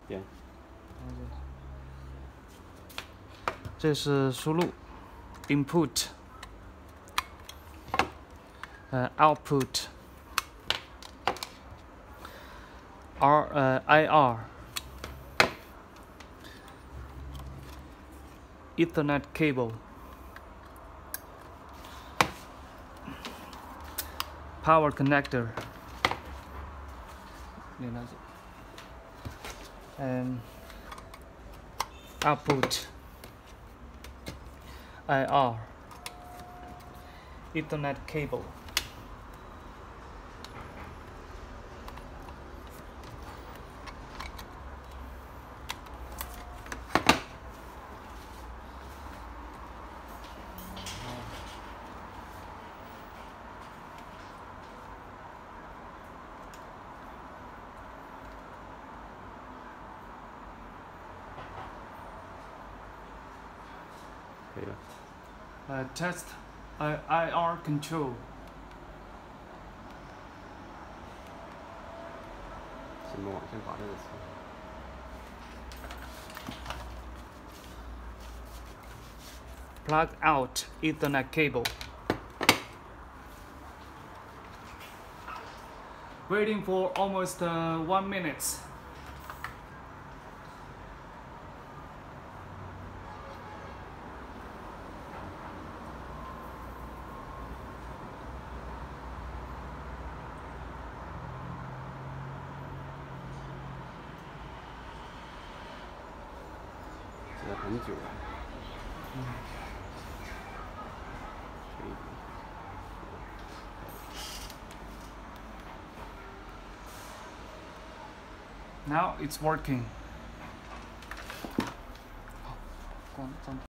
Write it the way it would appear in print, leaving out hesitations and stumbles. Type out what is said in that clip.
对。 这是输入 input， output， IR， Ethernet cable， power connector， and output IR Ethernet cable。 可以了。 Test IR control。 行吧，我先把这个词。 Plug out Ethernet cable. Waiting for almost 1 minute. 这很久了。 Now it's working.